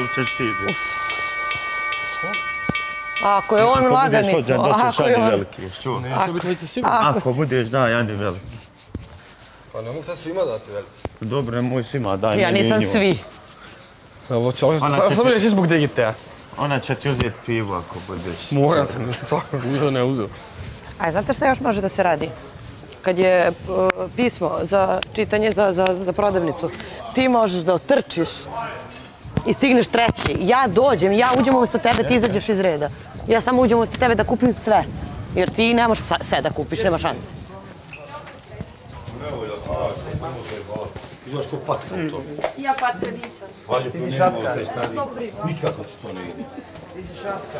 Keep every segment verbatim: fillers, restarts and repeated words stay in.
ili ćeš ti biti? Što? Ako je on laganicu, ako je on... Ako budeš, da, Jani veliki. Pa ne mogu sad svima dati veliki. Dobro, moj svima, daj. Ja nisam svi. Sam budeš i zbog Digitea. Ona će ti uzeti pivu ako budeš. Morate, nisam svakog uzeo, ne uzeo. A znate šta još može da se radi? Kad je pismo za čitanje za prodavnicu, ti možeš da otrčiš i stigneš treći. Ja dođem, ja uđem umjesto tebe, ti izađeš iz reda. Ja samo uđem umjesto tebe da kupim sve. Jer ti ne možeš sve da kupiš, nema šanse. Izaš ko patka u to. Ja patka nisam. Ti si šatka. Nikako ti to ne ide. Ti si šatka.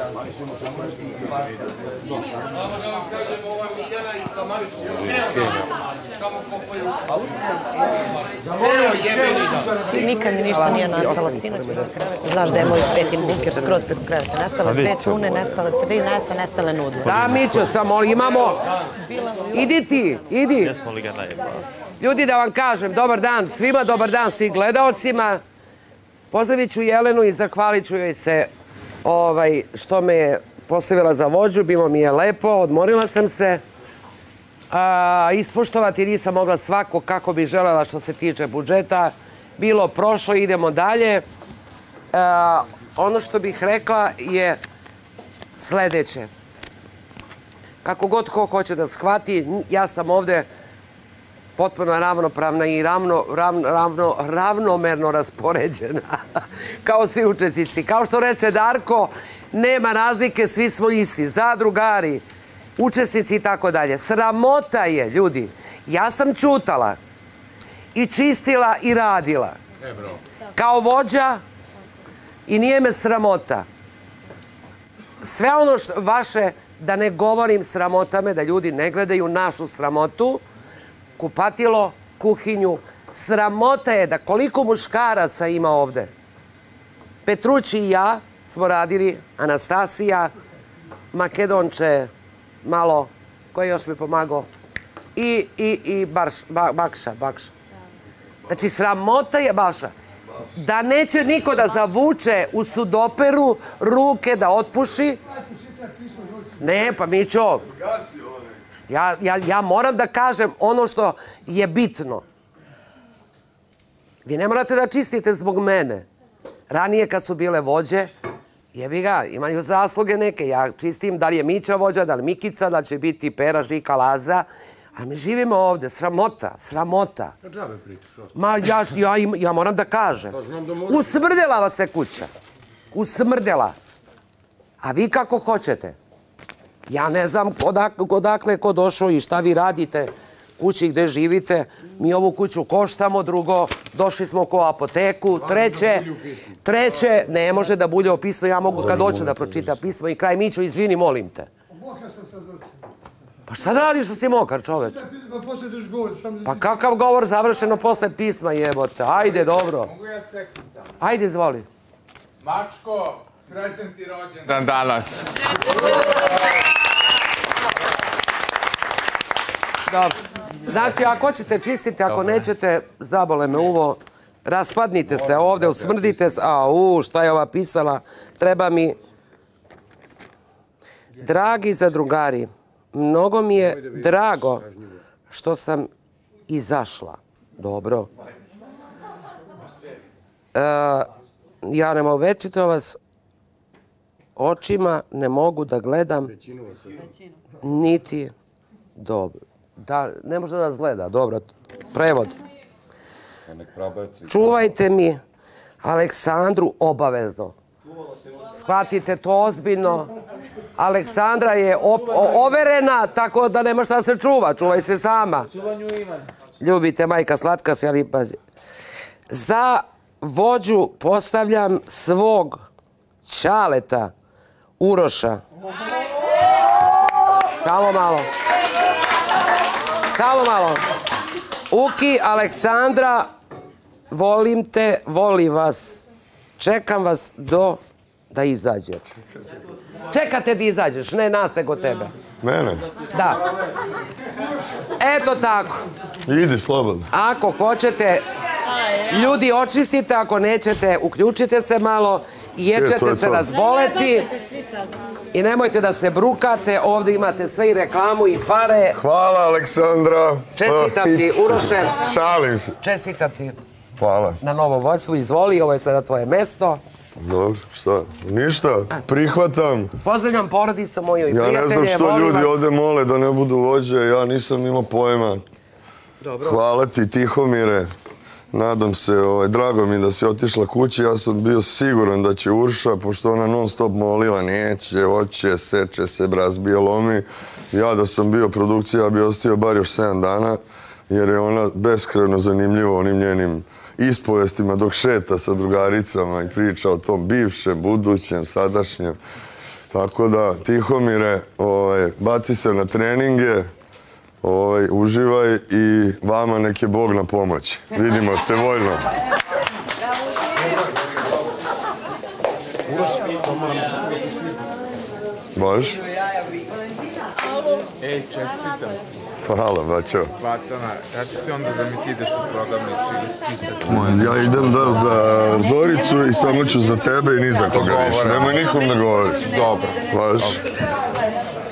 Samo da vam kažem, ova Miljana i Tamarić samo kopaju. Ceo jebeni dan. Nikad mi ništa nije nastalo, sinoć preko kreveta. Znaš da je moj svetin bunker skroz preko kreveta. Nestale dve tune, nestale tri mesa, nestale nudle. Da, Mićo, samo imamo... Idi ti, idi. Jesmo li ga najebali? Ljudi, da vam kažem, dobar dan svima, dobar dan svim gledaocima. Pozdravit ću Jelenu i zahvalit ću joj se što me je postavila za vođu. Bilo mi je lepo, odmorila sam se. Ispoštovati nisam mogla svako kako bi želela što se tiče budžeta. Bilo, prošlo, idemo dalje. Ono što bih rekla je sledeće. Kako god ko hoće da shvati, ja sam ovde potpuno ravnopravna i ravnomerno raspoređena, kao svi učesnici. Kao što reče Darko, nema razlike, svi smo isti, zadrugari, učesnici i tako dalje. Sramota je, ljudi, ja sam čutala i čistila i radila kao vođa i nije me sramota. Sve ono vaše, da ne govorim sramotame, da ljudi ne gledaju našu sramotu, kupatilo, kuhinju. Sramota je da koliko muškaraca ima ovde. Petrući i ja smo radili, Anastasija, Makedonče, malo, ko je još mi pomagao, i Bakša. Znači, sramota je Baša. Da neće niko da zavuče u sudoperu ruke da otpuši. Ne, pa Mićo, ja moram da kažem ono što je bitno. Vi ne morate da čistite zbog mene. Ranije kad su bile vođe, jebi ga, imaju zasluge neke. Ja čistim da li je Mića vođa, da li Mikica, da će biti Pera, Žika, Laza. A mi živimo ovde, sramota, sramota. Kad džabe pričaš? Ma ja moram da kažem. Usmrdela vas se kuća. Usmrdela. A vi kako hoćete? Ja ne znam odakle je ko došao i šta vi radite kući gde živite. Mi ovu kuću koštamo, drugo, došli smo ko apoteku, treće, treće, ne može da bulje o pismo, ja mogu kad hoću da pročita pismo i kraj. Mićo, izvini, molim te. Pa šta da radiš što si mokar, čoveč? Pa kakav govor završeno posle pisma, jebote. Ajde, dobro. Mogu ja seknica? Ajde, izvoli. Mačko, srećan ti rođendan danas. Dobro. Znači, ako ćete čistite, ako nećete, zabole me uvo, raspadnite se ovde, usmrdite se. A, u, šta je ova pisala? Treba mi... Dragi zadrugari, mnogo mi je drago što sam izašla. Dobro. Ja ne mogu večito vas očima, ne mogu da gledam niti dobro. Da, ne može da nas gleda, dobro, prevod. Čuvajte mi Aleksandru obavezno. Shvatite to ozbiljno. Aleksandra je overena, tako da nema šta da se čuva. Čuvaj se sama. Ljubite, majka slatka se, ali pazi. Za vođu postavljam svog ćaleta Uroša. Samo malo. Samo malo. Uki, Aleksandra, volim te, volim vas. Čekam vas do da izađeš. Čekate da izađeš, ne nas nego tebe. Mene? Da. Eto tako. Idi slobodno. Ako hoćete, Ljudi, očistite, ako nećete, uključite se malo, jer se razboleti. I nemojte da se brukate, ovdje imate sve i reklamu i pare. Hvala, Aleksandra. Čestitam ti, Uroše. Šalim se. Čestitam ti. Hvala. Na novom vođstvu, izvoli, ovo je sada tvoje mesto. Dobro, šta? Ništa, prihvatam. Pozdravljam porodicu moju i prijatelje. Ja ne znam što ljudi ovdje mole da ne budu vođe, ja nisam imao pojma. Hvala ti, Tihomire. Nadam se, drago mi da si otišla kući, ja sam bio siguran da će Urša, pošto ona non stop molila, neće, hoće, seče se, razbije, lomi. Ja da sam bio produkcija, ja bi ostio bar još sedam dana, jer je ona beskrajno zanimljiva onim njenim ispovestima dok šeta sa drugaricama i priča o tom bivšem, budućem, sadašnjem. Tako da, Tihomire, baci se na treninge, uživaj i vama nek je Bog na pomoć. Vidimo se voljno. Možeš? Ej, čestitam. Hvala, bačo. Vatana, ja ću ti onda da mi ti ideš u prodavnicu ili spisati. Ja idem da za Zoricu i samo ću za tebe i ni za koga više. Nemoj nikom da govoriš. Dobro. Vaš?